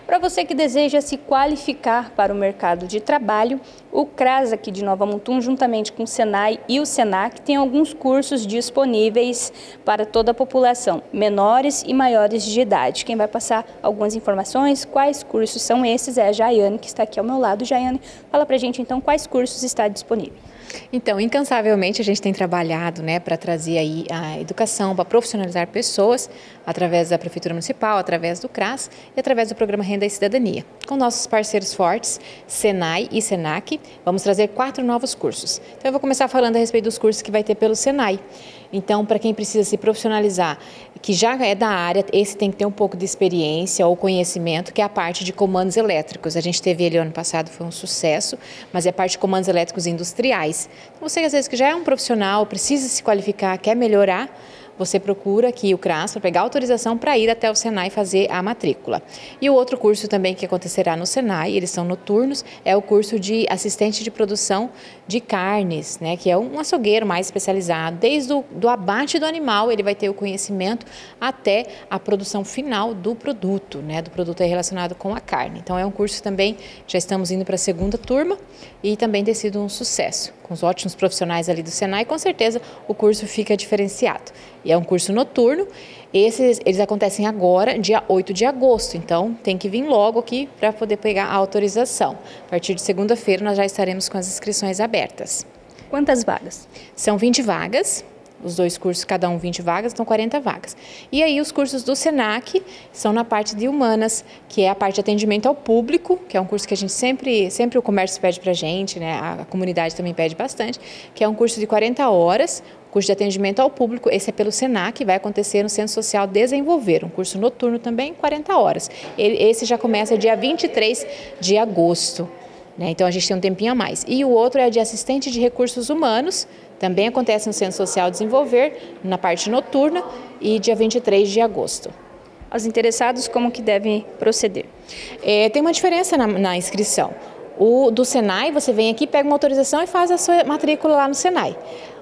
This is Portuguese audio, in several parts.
Para você que deseja se qualificar para o mercado de trabalho, o CRAS aqui de Nova Mutum, juntamente com o Senai e o Senac, tem alguns cursos disponíveis para toda a população, menores e maiores de idade. Quem vai passar algumas informações, quais cursos são esses, é a Jaiane, que está aqui ao meu lado. Jaiane, fala para a gente então quais cursos está disponível. Então, incansavelmente, a gente tem trabalhado, para trazer aí a educação, para profissionalizar pessoas, através da Prefeitura Municipal, através do CRAS e através do Programa Renda e Cidadania. Com nossos parceiros fortes, Senai e Senac, vamos trazer 4 novos cursos. Então, eu vou começar falando a respeito dos cursos que vai ter pelo Senai. Então, para quem precisa se profissionalizar, que já é da área, esse tem que ter um pouco de experiência ou conhecimento, que é a parte de comandos elétricos. A gente teve ele ano passado, foi um sucesso, mas é a parte de comandos elétricos industriais. Então, você às vezes que já é um profissional, precisa se qualificar, quer melhorar, você procura aqui o CRAS para pegar autorização para ir até o Senai fazer a matrícula. E o outro curso também que acontecerá no Senai, eles são noturnos, é o curso de assistente de produção de carnes, que é um açougueiro mais especializado. Desde do abate do animal, ele vai ter o conhecimento até a produção final do produto, do produto relacionado com a carne. Então é um curso também, já estamos indo para a 2ª turma e também tem sido um sucesso. Com os ótimos profissionais ali do Senai, com certeza o curso fica diferenciado. E é um curso noturno, eles acontecem agora, dia 8 de agosto, então tem que vir logo aqui para poder pegar a autorização. A partir de segunda-feira nós já estaremos com as inscrições abertas. Quantas vagas? São 20 vagas. Os 2 cursos, cada um 20 vagas, então 40 vagas. E aí os cursos do Senac são na parte de humanas, que é a parte de atendimento ao público, que é um curso que a gente sempre o comércio pede pra gente, a comunidade também pede bastante, que é um curso de 40 horas, curso de atendimento ao público, esse é pelo Senac, vai acontecer no Centro Social Desenvolver, um curso noturno também, 40 horas. Esse já começa dia 23 de agosto. Então a gente tem um tempinho a mais. E o outro é de assistente de recursos humanos, também acontece no Centro Social Desenvolver, na parte noturna, e dia 23 de agosto. Os interessados, como que devem proceder? Tem uma diferença na inscrição. O do Senai, você vem aqui, pega uma autorização e faz a sua matrícula lá no Senai.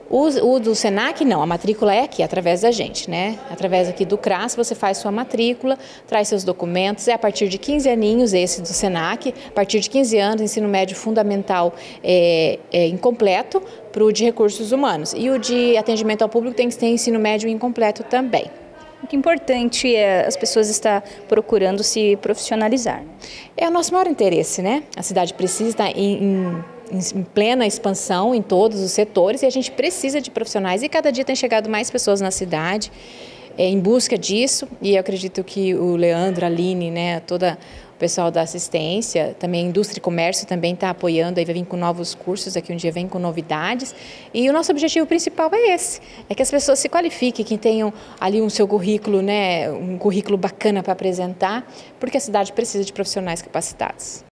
O do Senac, não, a matrícula é aqui, através da gente, Através aqui do CRAS, você faz sua matrícula, traz seus documentos, é a partir de 15 aninhos esse do Senac, a partir de 15 anos, ensino médio fundamental incompleto para o de recursos humanos. E o de atendimento ao público tem que ter ensino médio incompleto também. O que é importante é as pessoas estar procurando se profissionalizar. É o nosso maior interesse, A cidade precisa estar em plena expansão em todos os setores e a gente precisa de profissionais e cada dia tem chegado mais pessoas na cidade em busca disso e eu acredito que o Leandro, a Aline, todo o pessoal da assistência, também a indústria e comércio também está apoiando, aí vai vir com novos cursos, aqui um dia vem com novidades e o nosso objetivo principal é esse, é que as pessoas se qualifiquem, que tenham ali um seu currículo, um currículo bacana para apresentar, porque a cidade precisa de profissionais capacitados.